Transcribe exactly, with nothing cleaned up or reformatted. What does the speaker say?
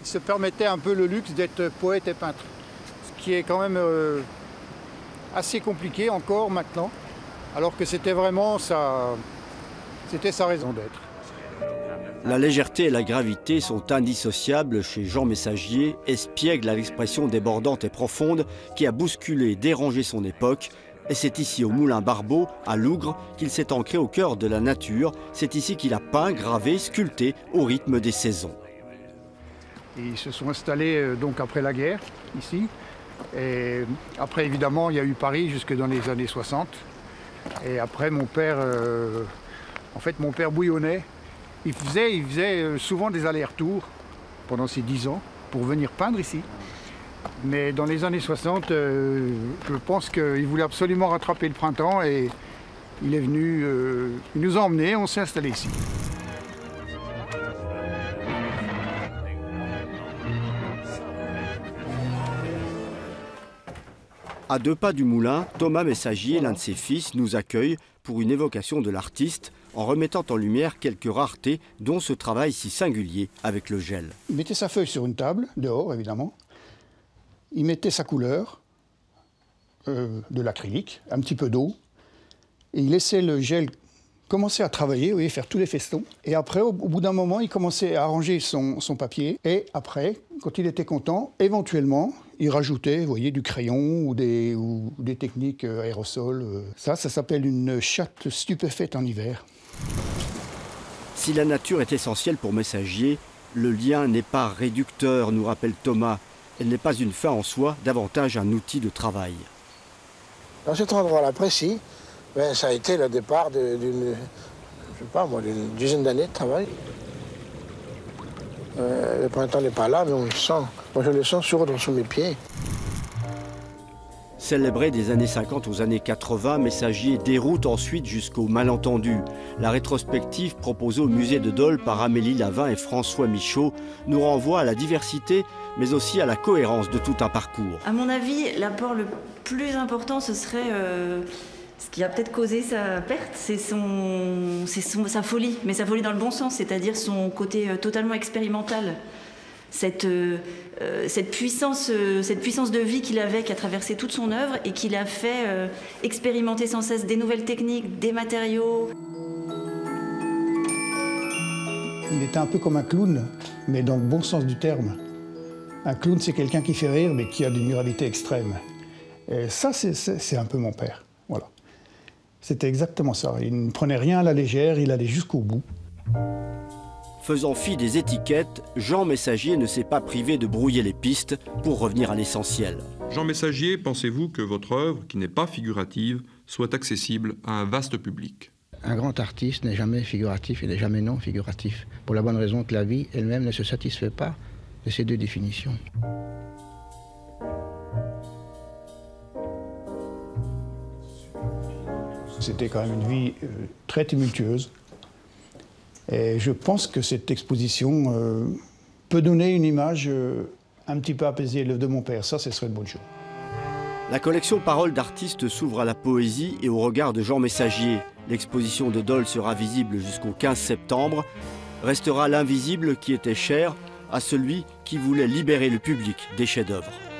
il se permettait un peu le luxe d'être poète et peintre. Ce qui est quand même euh, assez compliqué encore maintenant, alors que c'était vraiment sa, c'était sa raison d'être. La légèreté et la gravité sont indissociables chez Jean Messagier, espiègle à l'expression débordante et profonde qui a bousculé et dérangé son époque. Et c'est ici au Moulin Barbeau, à Lougre, qu'il s'est ancré au cœur de la nature. C'est ici qu'il a peint, gravé, sculpté au rythme des saisons. Et ils se sont installés euh, donc après la guerre, ici. Et après, évidemment, il y a eu Paris jusque dans les années soixante. Et après, mon père, euh, en fait, mon père bouillonnait. Il faisait, il faisait souvent des allers-retours pendant ces dix ans pour venir peindre ici. Mais dans les années soixante, euh, je pense qu'il voulait absolument rattraper le printemps et il est venu, euh, il nous a emmenés, on s'est installé ici. À deux pas du moulin, Thomas Messagier, l'un de ses fils, nous accueille pour une évocation de l'artiste en remettant en lumière quelques raretés dont ce travail si singulier avec le gel. Il mettait sa feuille sur une table, dehors évidemment. Il mettait sa couleur, euh, de l'acrylique, un petit peu d'eau, et il laissait le gel commencer à travailler, vous voyez, faire tous les festons. Et après, au, au bout d'un moment, il commençait à arranger son, son papier. Et après, quand il était content, éventuellement, il rajoutait, vous voyez, du crayon ou des, ou des techniques aérosols. Ça, ça s'appelle une chatte stupéfaite en hiver. Si la nature est essentielle pour Messagier, le lien n'est pas réducteur, nous rappelle Thomas. Elle n'est pas une fin en soi, davantage un outil de travail. Dans cet endroit-là précis, ben, ça a été le départ d'une, je sais pas moi, d'une dizaine d'années de travail. Euh, le printemps n'est pas là, mais on le sent. Moi, je le sens sur, sous mes pieds. Célébré des années cinquante aux années quatre-vingts, Messagier déroute ensuite jusqu'au malentendu. La rétrospective proposée au musée de Dole par Amélie Lavin et François Michaud nous renvoie à la diversité, mais aussi à la cohérence de tout un parcours. À mon avis, l'apport le plus important, ce serait... Euh, ce qui a peut-être causé sa perte, c'est son, c'est son, sa folie, mais sa folie dans le bon sens, c'est-à-dire son côté euh, totalement expérimental. Cette, euh, cette, puissance, euh, cette puissance de vie qu'il avait, qui a traversé toute son œuvre et qui l'a fait euh, expérimenter sans cesse des nouvelles techniques, des matériaux. Il était un peu comme un clown, mais dans le bon sens du terme. Un clown, c'est quelqu'un qui fait rire, mais qui a d'une moralité extrême. Et ça, c'est un peu mon père. Voilà. C'était exactement ça. Il ne prenait rien à la légère, il allait jusqu'au bout. Faisant fi des étiquettes, Jean Messagier ne s'est pas privé de brouiller les pistes pour revenir à l'essentiel. Jean Messagier, pensez-vous que votre œuvre, qui n'est pas figurative, soit accessible à un vaste public? Un grand artiste n'est jamais figuratif, il n'est jamais non figuratif. Pour la bonne raison que la vie elle-même ne se satisfait pas de ces deux définitions. C'était quand même une vie euh, très tumultueuse. Et je pense que cette exposition euh, peut donner une image euh, un petit peu apaisée de mon père. Ça, ce serait une bonne chose. La collection Paroles d'artistes s'ouvre à la poésie et au regard de Jean Messagier. L'exposition de Dole sera visible jusqu'au quinze septembre. Restera l'invisible qui était cher à celui qui voulait libérer le public des chefs-d'œuvre.